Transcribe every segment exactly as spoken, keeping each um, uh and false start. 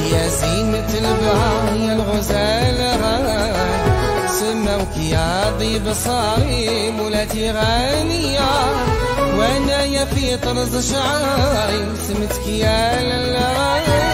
يا زينة البهار يا الغزال غال، سموك يا ضيب صاري مولاتي غانية، وانا يا في طرز شعاري سمتك يا لالا.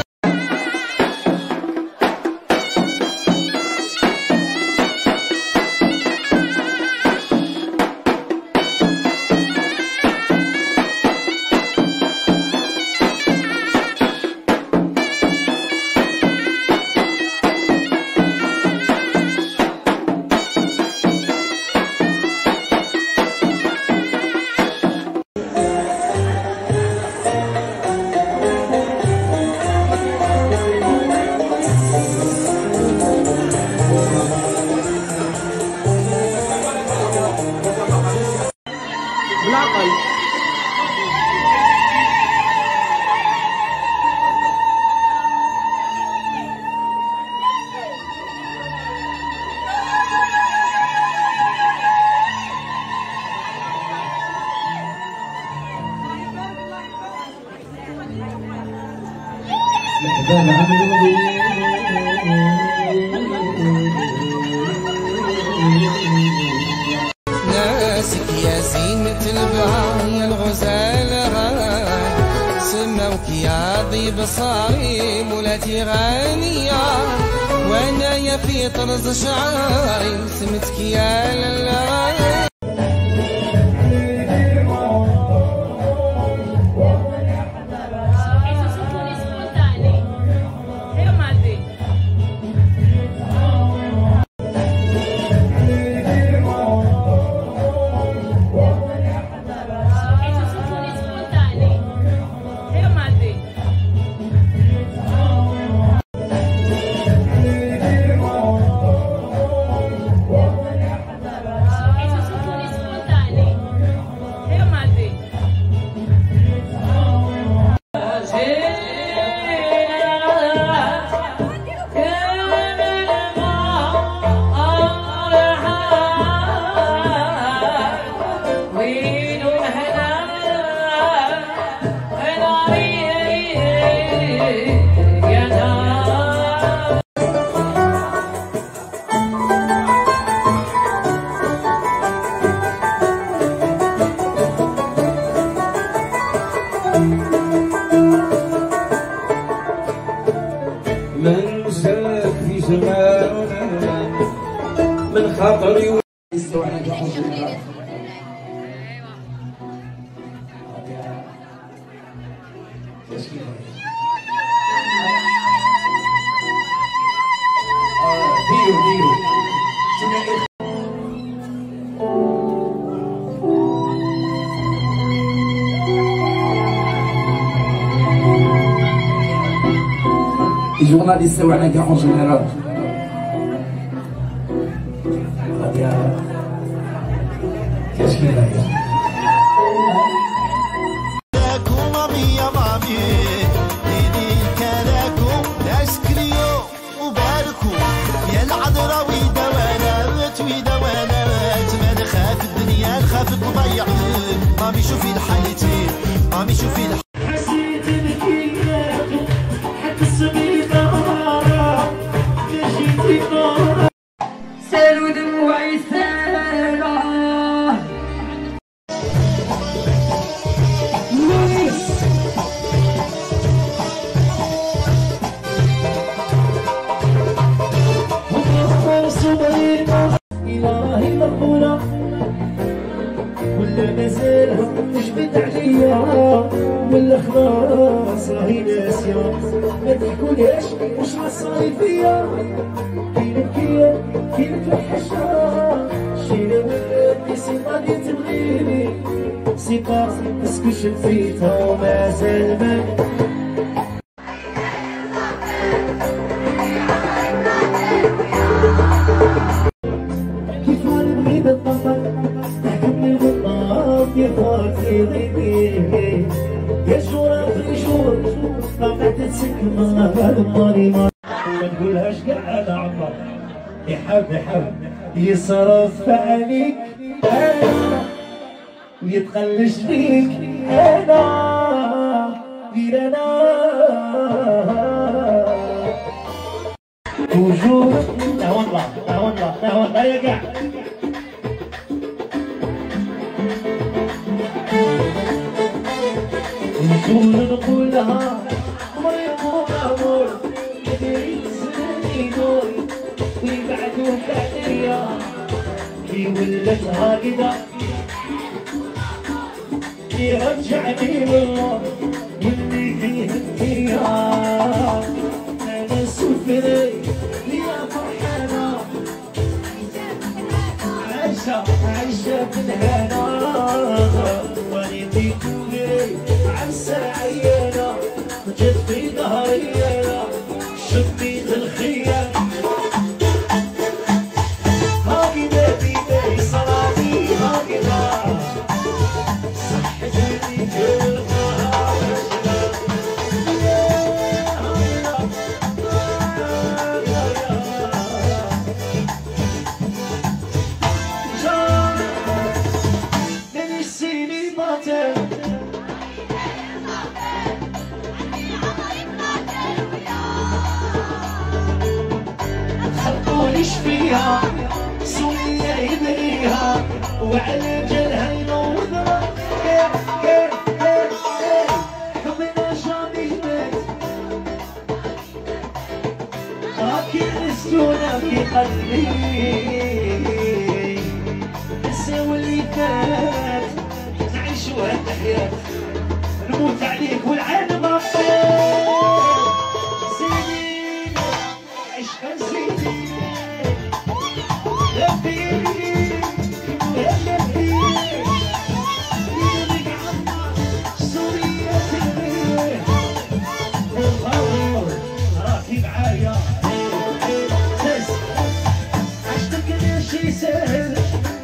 ناسك يا زينة البهار يا الغزال غال، سموك يا ضيب صاري مولاتي غانية، وانا يا في طرز شعاري سمتك يا لالا. من زاد في زماننا من خاطري ديرو ديرو Les journalistes ou un gars en général. Qu'est-ce qu'il a dit? مامي شوفي لحالتي مامي شوفي حسيت بكيات حتى السبيطارة جيتي نارة سالوا دموعي سالة إلهي مقبولة ولا مازال تجبد عليا ولا خلاص راهي ناسية ما تحكولهاش واش راصاي فيا كي نبكي كي نتوحشها شينا ولاتني سي غادي تبغيني سي با باسكو شفيتها ومازال ما كيف نبغي بالطفل تحكمني بالطاف يا خاطري غيبي يا جور اخر جور طاقت تسكن هذا الماضي ما تقولهاش كاع انا عمر يحب يحب يصرف عليك انا ويتخلش ليك انا غير انا توجور لا والله لا والله لا والله يا قاع نقول نقولها مريض امور يدير الزمان يدور ويبعدوا بعديا كي ولتها كدا يرجعني لله واللي فيه الدنيا انا سفري يا فرحانه عايشه عايشه بالهنا والدي تقولي عسى عيانه جت في ظهري شميت الخيال هاكذا بيدي صلاتي هاكذا صحتني كلها من السنين باطل خلقوليش فيها سوريا يبنيها وعلى جلها ينوضها حبنا جامي مات هاكي نسيونا في قلبي نساوي اللي فات نعيشو هاد الحياة نموت عليك والعالم غفار زينين عشقا زينين لبيني يا لبيني يدك عنا سوريا تلميذ والغرور راكي معايا تس عشتك يا شي سهل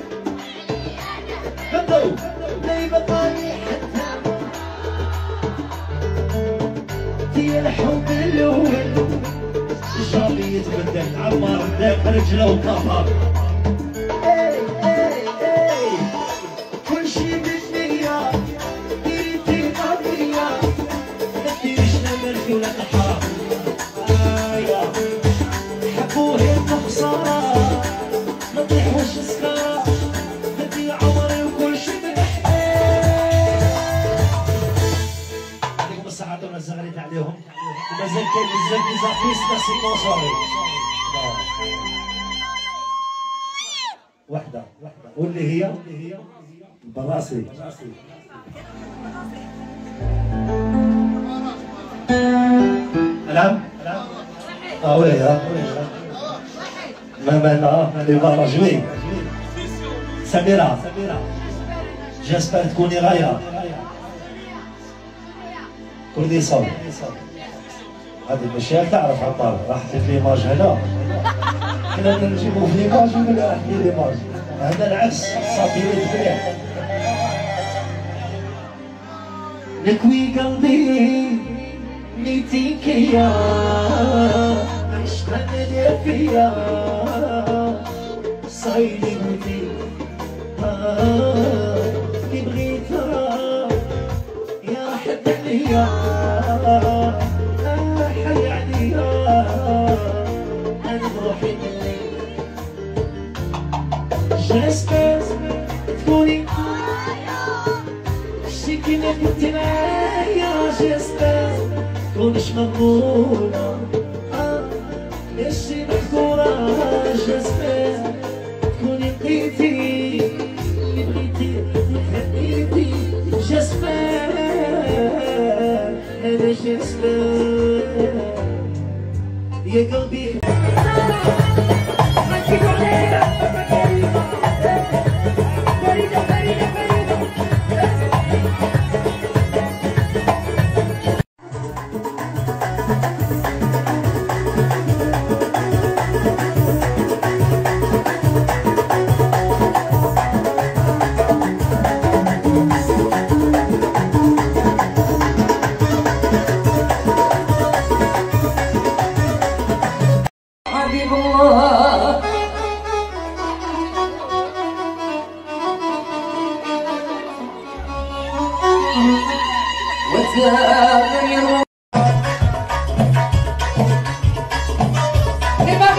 بدو لا يبقاني حتى في الحب الاول الشعبي يتبدل عمار ذاك رجله وطهر اي اي اي كل شي بالنية ديري قضية ما ديريش لا مركي ولا طحار ايوا حبوه بخسارة ما تطيحوش سكارة بدي عمري وكل شي بالحياة عليكم الساعات ولا زغريت عليهم ومازال كاين بزاف دي زابيس ميرسي بونسواري وحده وحده واللي هي براسي نعم اه وي اه ما مانا لي فوالا جوي سميرة جاسبر تكوني غاية كوني صوت هذه المشايخ تعرف عطار راح في ليماج هنا كنا نجيبو في ليماج ولا راح في ليماج هذا العكس صافي مليح نكوي قلبي ميتيك يا عشقا ندير فيا صايلي ودي اللي بغيتها يا حب عليا حي عليا انا بروحي مني جاسبر تكوني شكلك كنت معايا جاسبر تكونش مغمورة ماشي محكورة جاسبر تكوني بغيتي اللي بغيتي حبيتي جاسبر انا جاسبر يا قلبي حبيب الله وتغير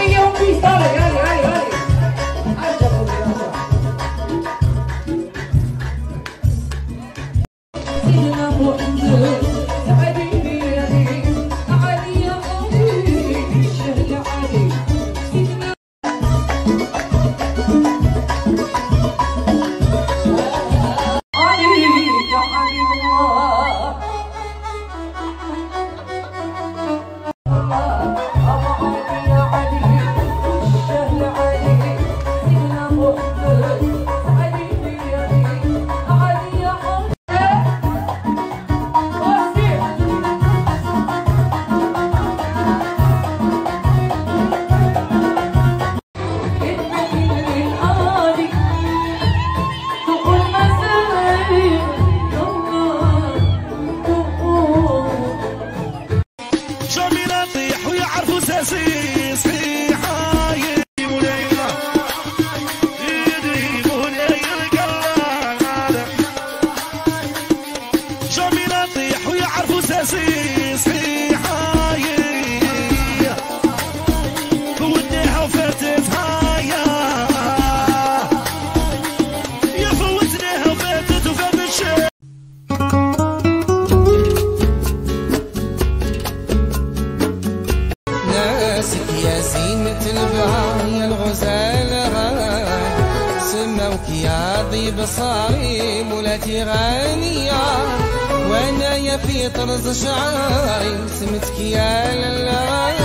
صاري مولاتي غانية وانا يا في طرز شعري سمتك يا لالا.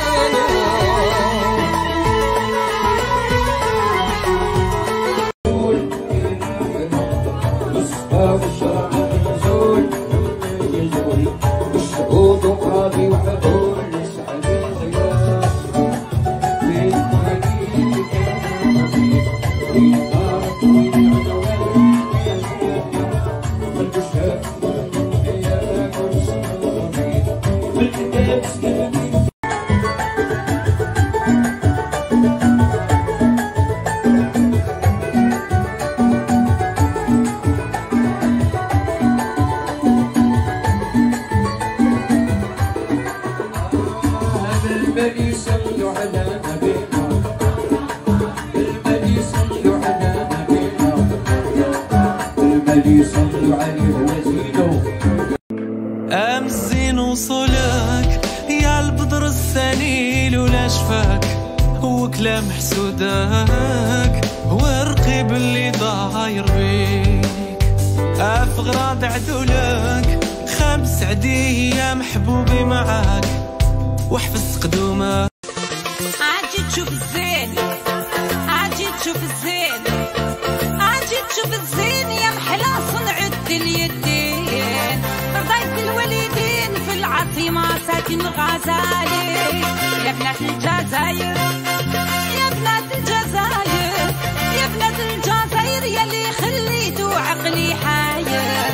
أمزين وصولك يا البدر الثاني لولا شفاك وكلام حسودك ورقيب اللي ضاير بيك أفغراض عدولك خمس عدية محبوبي معاك واحفظ قدومك. عاجي تشوف الزين عاجي تشوف الزين عاجي تشوف الزين يا محلى صنعة اليدين رضيت الوالدين في العاصمة ساكن الغزالي يا بنات الجزائر يا بنات الجزائر يا بنات الجزائر يا اللي خليتو عقلي حاير.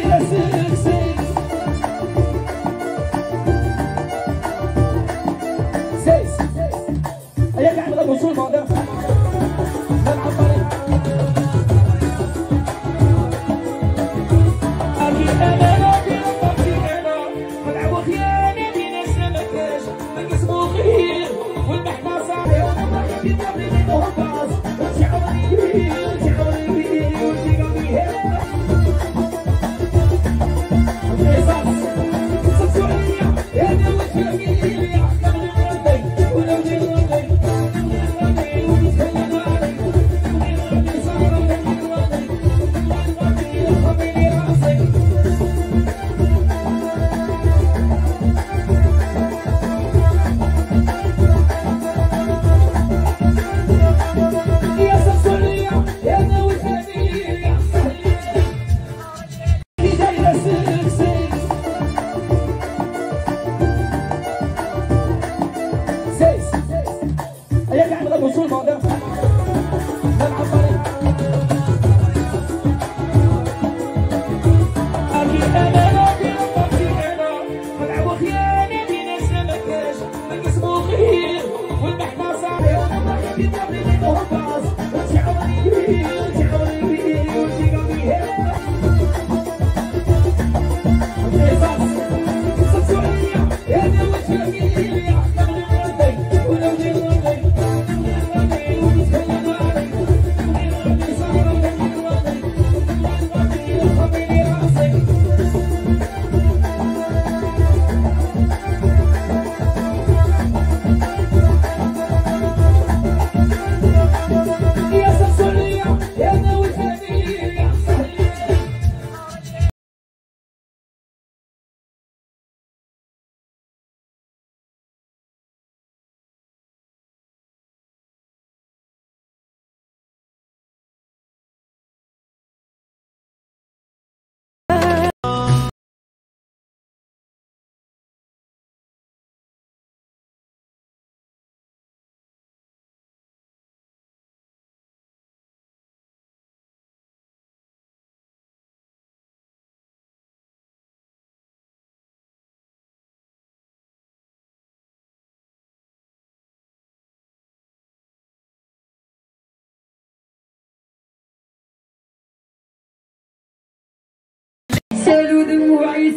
سالوا دموعي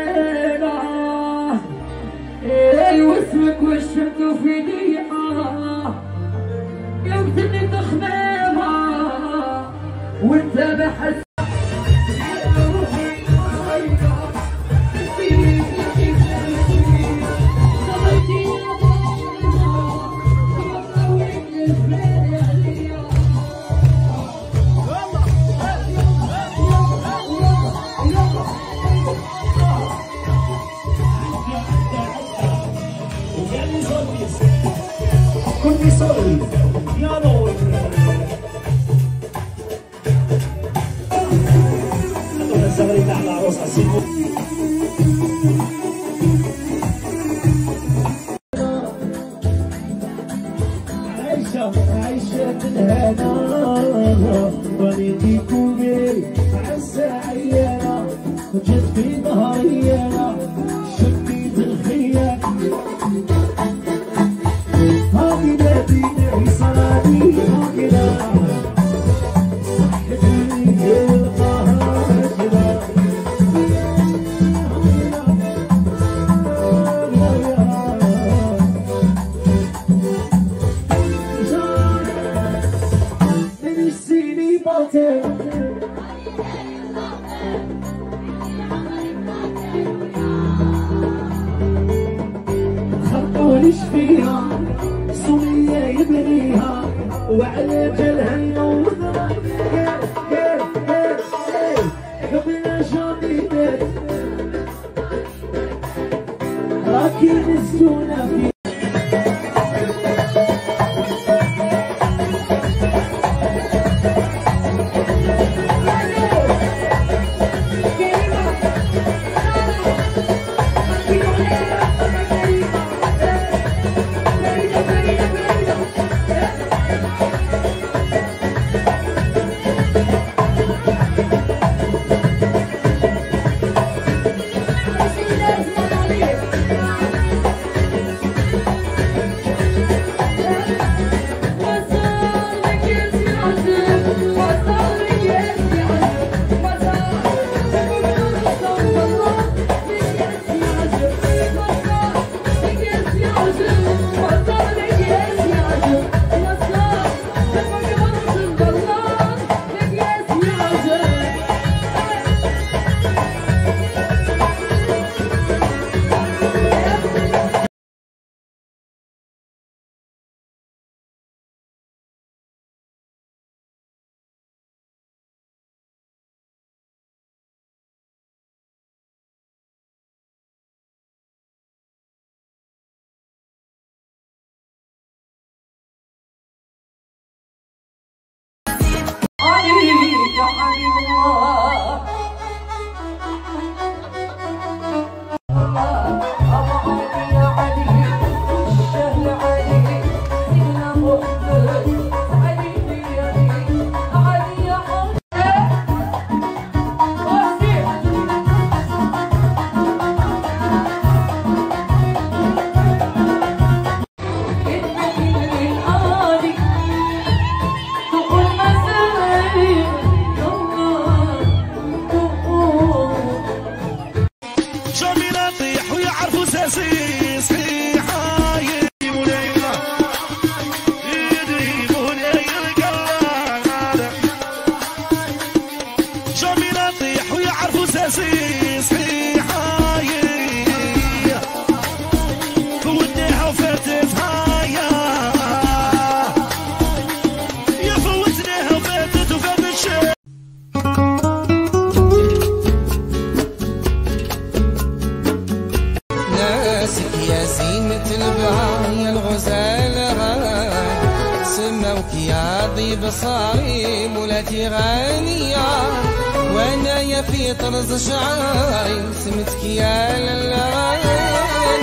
سالة واسمك وشمته في ضيعة يوم تبني تخمامة وانت بحس يعني صوتيس كل صوتي يا نور هذول الزغرين على عروس عسيمو عايشة عايشة الهنا وليدي كوبي عسى عيانا جت في ظهريانا شديت الخيام هاكدا ديني صلاتي هاكدا صحتني القهر هاكدا من السيني باطل خطوليش فيها سمية يبنيها وعلى جلها ينوضها قبل جديدات راكي مسكونة في يا حبيب الله يا علي الشهل علي سيدنا محمد علي بيدي علي يا بصاري مولاتي غانية وانا يا في طرز شعاري سمتك يا لالا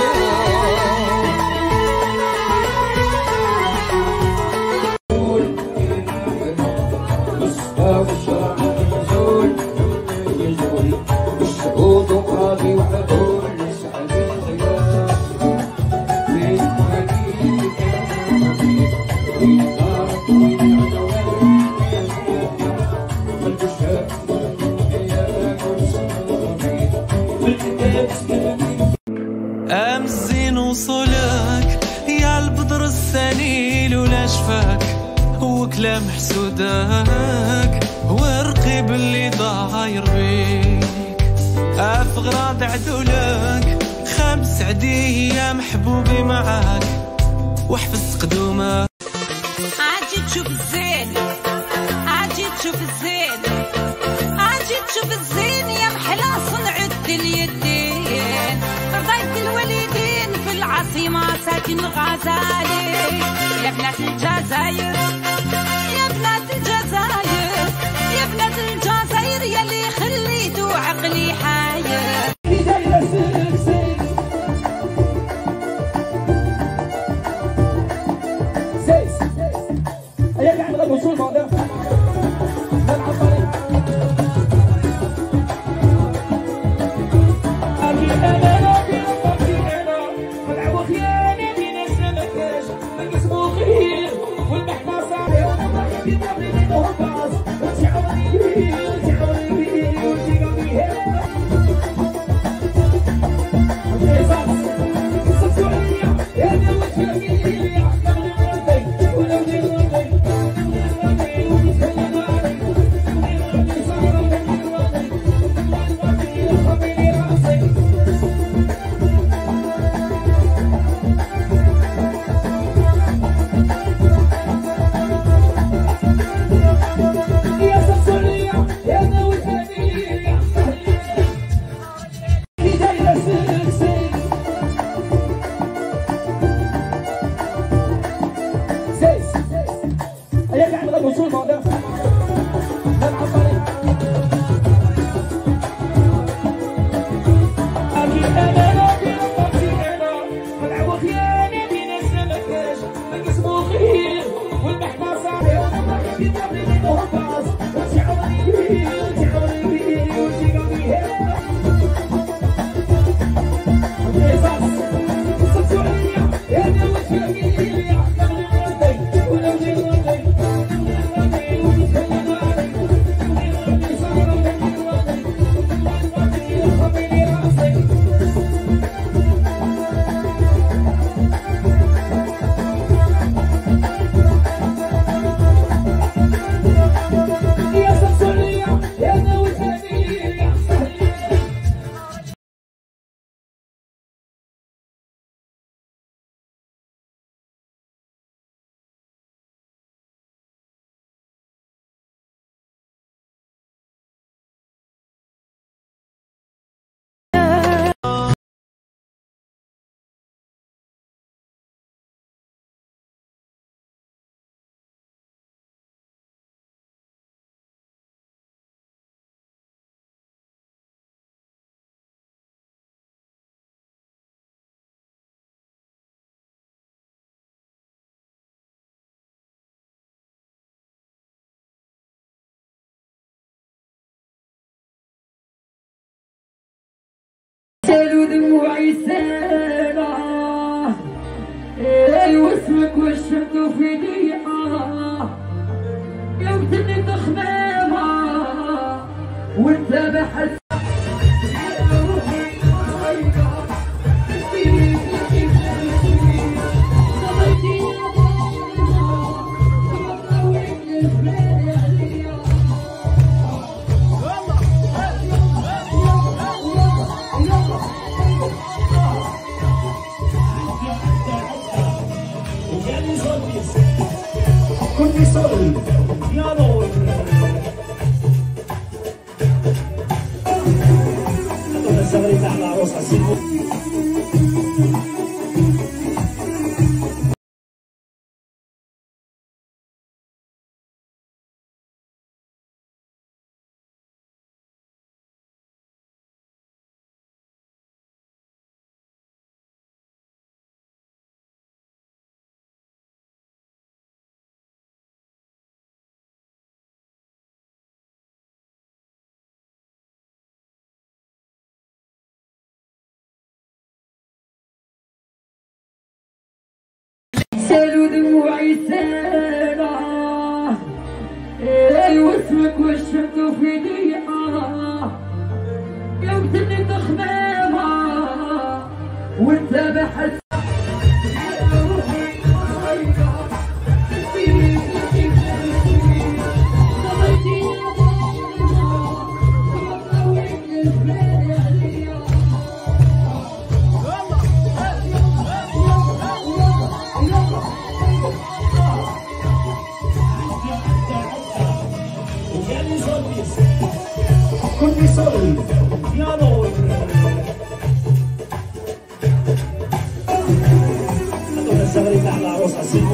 أمزين وصلك يا البدر السنيل ولا شفاك وكلام حسودك ورقب اللي ضاير بيك أفغراض عدولك خمس عدية محبوبي معاك وحفظ قدومك عاجي تشوف الزين عاجي تشوف الزين عاجي تشوف الزين يا محلا صنعة اليدين رضيت الوالدين في العصير عندي ما ساكن الغزالي يا بنات الجزائر يا بنات الجزائر يا بنات الجزائر يا اللي خليتو عقلي حاير سالوا دموعي سالة اي واسمك وشمتو في ضيعة يا وتني تخمامة وانت بحس كنت سوري يا نور انا صغري تاع العروس حسيت سالوا دموعي سالة اي واسمك وشمتو في ضيعة يا وتني تخمامة وانت بحس كنت سوري يا نور الزغري تاع العروس عسيبو.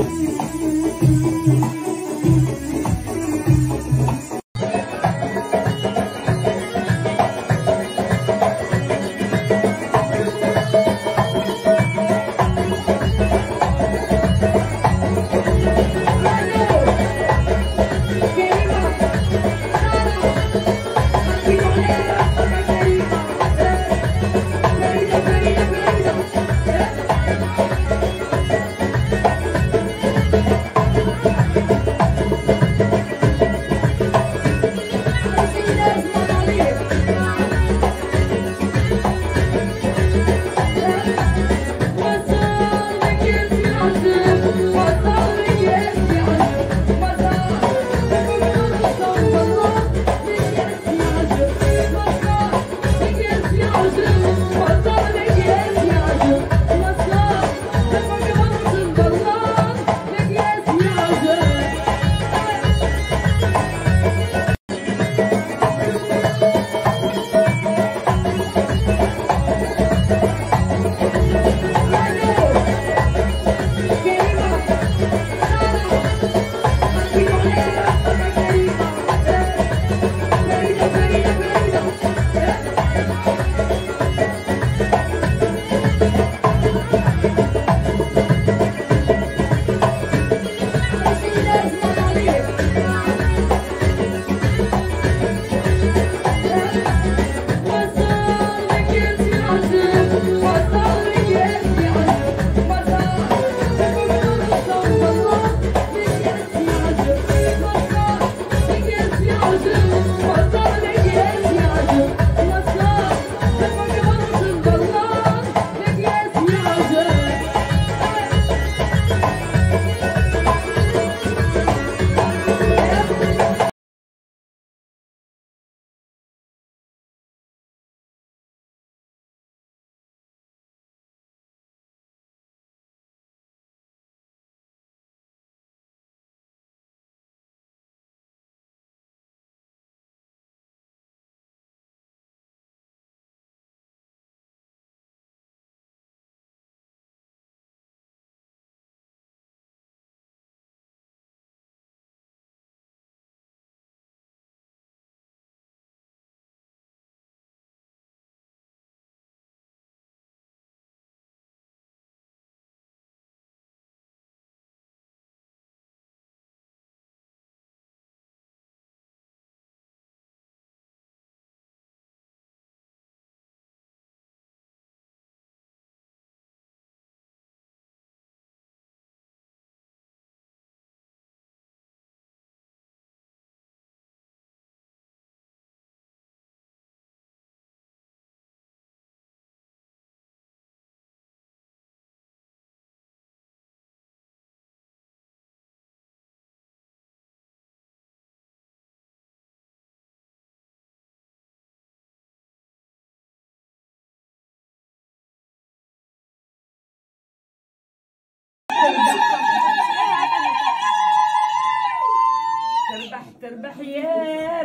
تربح تربح يا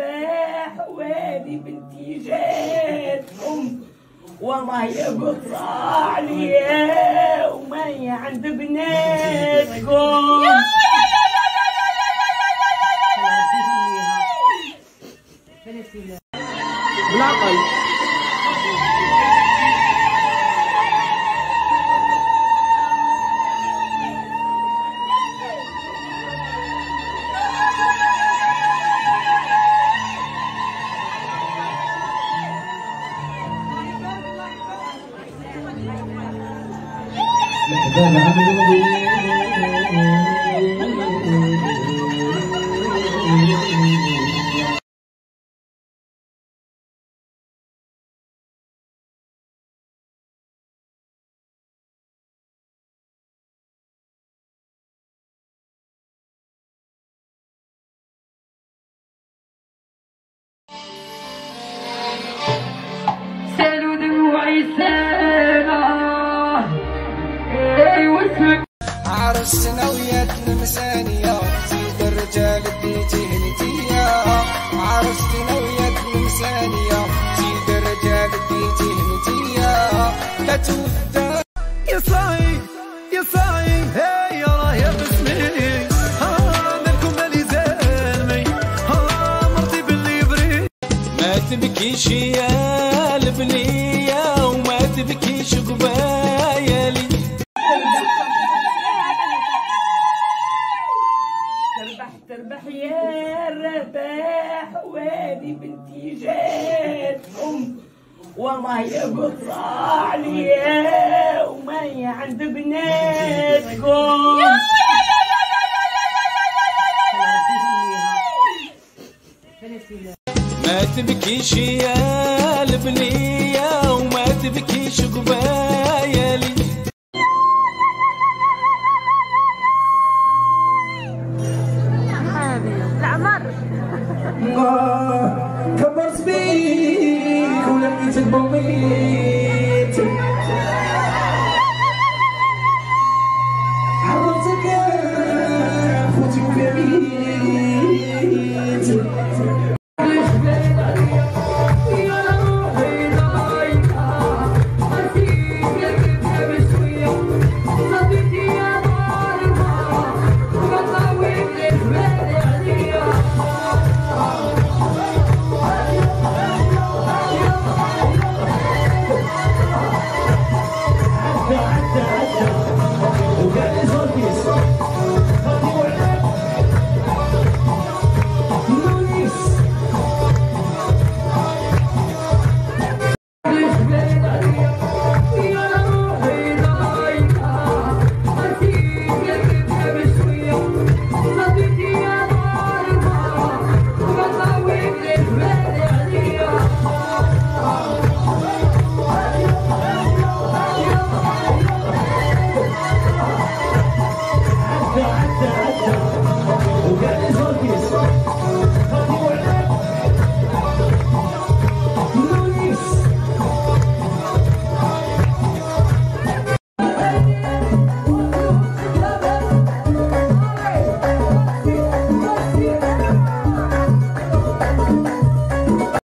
الرباح وادي بنتي جات ام والله يا قطع عليا وماي عند بناتكم. بلا قلب سالوا دموعي سالة عرسنا وياك المسانية زيد الرجال بديتي هنتية. عرسنا وياك المسانية زيد الرجال بديتي هنتية. لا تودع يا صايب يا صايب تربح يا الرباح وهذه بنتي جات ام والله يا قطع عليا وما هي عند بناتكم. ما تبكيش يا البنية وما تبكيش قبال